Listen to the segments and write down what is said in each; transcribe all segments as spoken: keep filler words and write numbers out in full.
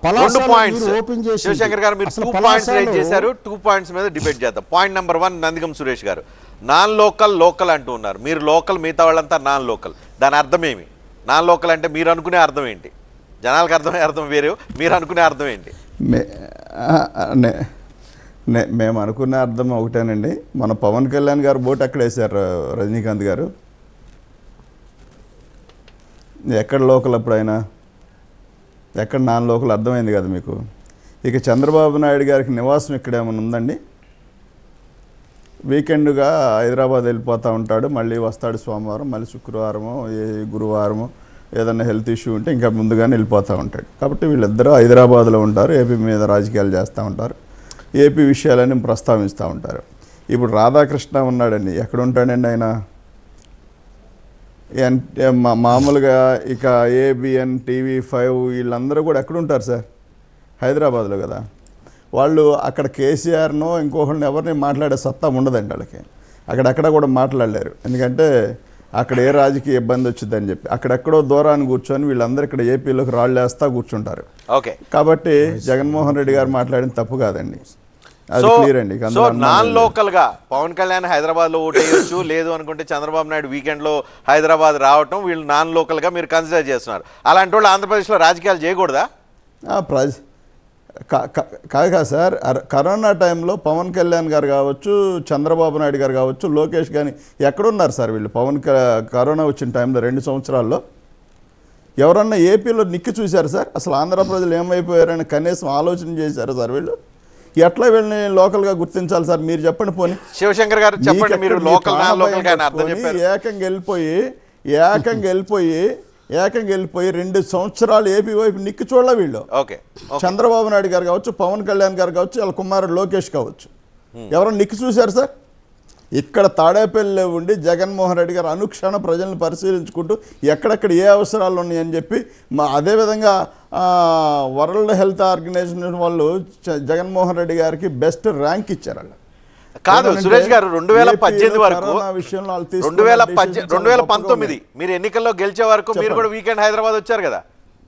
రెండు పాయింట్స్ శివశంకర్ గారు మీరు టూ పాయింట్స్ రైజ్ చేశారు. టూ పాయింట్స్ మీద డిబేట్ చేద్దాం. Point number one, Nandigam Suresh గారు నాన్ లోకల్ లోకల్ అంటూ ఉన్నారు. మీరు లోకల్, మిగతా వాళ్ళంతా నాన్ లోకల్. దాని అర్థం ఏమి? నాన్ లోకల్ అంటే మీరు అనుకునే అర్థం ఏంటి? జనాలకు అర్థమయ్యే అర్థం వేరే, మీరు అనుకునే అర్థం ఏంటి? మేము అనుకునే అర్థం ఒకటేనండి. మన పవన్ కళ్యాణ్ గారు బోట్ ఎక్కడ వేశారు రజనీకాంత్ గారు? ఎక్కడ లోకల్ అప్పుడు ఆయన? ఎక్కడ నాన్ లోకల్? అర్థమైంది కదా మీకు. ఇక చంద్రబాబు నాయుడు గారికి నివాసం ఇక్కడ ఏమైనా ఉందండి? వీకెండ్గా హైదరాబాద్ వెళ్ళిపోతూ ఉంటాడు, మళ్ళీ వస్తాడు సోమవారం, మళ్ళీ శుక్రవారమో ఏ గురువారమో ఏదన్నా హెల్త్ ఇష్యూ ఉంటే ఇంకా ముందుగానే వెళ్ళిపోతూ ఉంటాడు. కాబట్టి వీళ్ళిద్దరూ హైదరాబాద్లో ఉంటారు, ఏపీ మీద రాజకీయాలు చేస్తూ ఉంటారు, ఏపీ విషయాలని ప్రస్తావిస్తూ ఉంటారు. ఇప్పుడు రాధాకృష్ణ ఉన్నాడండి, ఎక్కడ ఉంటాడండి ఆయన? మామూలుగా ఇక ఏబిఎన్, టీవీ ఫైవ్ వీళ్ళందరూ కూడా ఎక్కడుంటారు సార్? హైదరాబాద్లో కదా. వాళ్ళు అక్కడ కేసీఆర్నో ఇంకొకరిని ఎవరిని మాట్లాడే సత్తా ఉండదండి వాళ్ళకి. అక్కడెక్కడ కూడా మాట్లాడలేరు, ఎందుకంటే అక్కడ ఏ రాజకీయ ఇబ్బంది వచ్చిందని చెప్పి అక్కడెక్కడో దూరాన్ని కూర్చొని వీళ్ళందరూ ఇక్కడ ఏపీలోకి రాళ్ళు వేస్తా కూర్చుంటారు. ఓకే, కాబట్టి జగన్మోహన్ రెడ్డి గారు మాట్లాడిన తప్పు కాదండి, అది క్లియర్ అండి. సో నాన్ లోకల్ గా పవన్ కళ్యాణ్ హైదరాబాద్ లో ఓటేయచ్చు, లేదు అనుకుంటే చంద్రబాబు నాయుడు వీకెండ్ లో హైదరాబాద్ రావటం వీళ్ళు నాన్ లోకల్ గా మీరు కన్సిడర్ చేస్తున్నారు. అలాంటి వాళ్ళు ఆంధ్రప్రదేశ్ లో రాజకీయాలు చేయకూడదా? ప్రజ కాదు కాదు సార్, కరోనా టైంలో పవన్ కళ్యాణ్ గారు కావచ్చు, చంద్రబాబు నాయుడు గారు కావచ్చు, లోకేష్ కానీ ఎక్కడున్నారు సార్ వీళ్ళు? పవన్ కరోనా వచ్చిన టైంలో రెండు సంవత్సరాల్లో ఎవరన్నా ఏపీలో నిక్కి చూశారు సార్? అసలు ఆంధ్ర ప్రజలు ఏమైపోయారని కనీసం ఆలోచన చేశారు సార్ వీళ్ళు? ఎట్లా వీళ్ళని లోకల్గా గుర్తించాలి సార్? మీరు చెప్పండి. పోనీ శివశంకర్ గారు చెప్పండి, మీరు లోకల్ ఏకంగా వెళ్ళిపోయి ఏకంగా వెళ్ళిపోయి ఏకంగా వెళ్ళిపోయి రెండు సంవత్సరాలు ఏపీ వైపు నిక్కి చూడాల వీళ్ళు. ఓకే, చంద్రబాబు నాయుడు గారు కావచ్చు, పవన్ కళ్యాణ్ గారు కావచ్చు, వాళ్ళ కుమారుడు లోకేష్ కావచ్చు, ఎవరైనా నిక్కి చూశారు సార్? ఇక్కడ తాడేపల్లిలో ఉండి జగన్మోహన్ రెడ్డి గారు అనుక్షణ ప్రజలను పరిశీలించుకుంటూ ఎక్కడెక్కడ ఏ అవసరాలు ఉన్నాయని చెప్పి మా అదేవిధంగా వరల్డ్ హెల్త్ ఆర్గనైజేషన్ వాళ్ళు జగన్మోహన్ రెడ్డి గారికి బెస్ట్ ర్యాంక్ ఇచ్చారు. వాళ్ళు కాదు సురేష్ గారు, రెండు వేల పద్దెనిమిది వరకు రెండు వేల పద్దెనిమిది రెండు వేల పంతొమ్మిది మీరు ఎన్నికల్లో గెలిచే వరకు మీరు కూడా వీకెండ్ హైదరాబాద్ వచ్చారు కదా.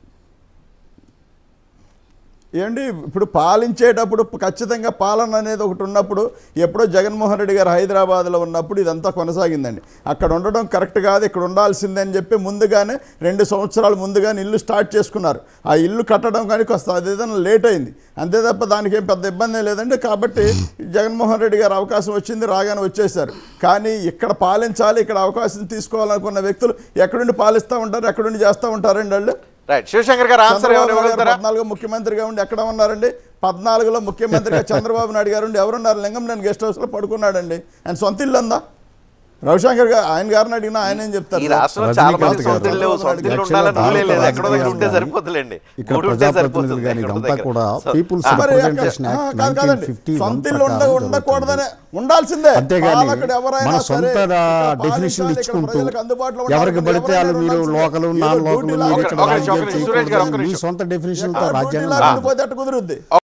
ఏంటి ఇప్పుడు పాలించేటప్పుడు ఖచ్చితంగా పాలన అనేది ఒకటి ఉన్నప్పుడు, ఎప్పుడో జగన్మోహన్ రెడ్డి గారు హైదరాబాద్లో ఉన్నప్పుడు ఇదంతా కొనసాగిందండి. అక్కడ ఉండడం కరెక్ట్ కాదు, ఇక్కడ ఉండాల్సిందని చెప్పి ముందుగానే రెండు సంవత్సరాలు ముందుగానే ఇల్లు స్టార్ట్ చేసుకున్నారు. ఆ ఇల్లు కట్టడం కానీ కొంత అదేదైనా లేట్ అయింది, అంతే తప్ప దానికి ఏం పెద్ద ఇబ్బంది లేదండి. కాబట్టి జగన్మోహన్ రెడ్డి గారు అవకాశం వచ్చింది, రాగానే వచ్చేసారు. కానీ ఇక్కడ పాలించాలి, ఇక్కడ అవకాశం తీసుకోవాలనుకున్న వ్యక్తులు ఎక్కడుండి పాలిస్తూ ఉంటారు, ఎక్కడుండి చేస్తూ ఉంటారండి వాళ్ళు. రైట్, శివశంకర్ గారు ఆన్సర్ పద్నాలుగు ముఖ్యమంత్రిగా ఉండి ఎక్కడ ఉన్నారండి? పద్నాలుగులో ముఖ్యమంత్రిగా చంద్రబాబు నాయుడు గారు ఉండి ఎవరున్నారు? లింగంనేని గెస్ట్ హౌస్ లో పడుకున్నాడండి. ఆయన సొంత ఇల్లు ఉందా? రవిశంకర్ గారు ఆయన గారిని అడిగినా ఆయన ఏం చెప్తారు? సొంత ఇల్లు ఉండకూడదనే ఉండాల్సిందే. ఎవరైనా సరే ఎవరికి పడితే వాళ్ళు మీరు లోకల్ నాన్ లోకల్ కుదురుద్ది.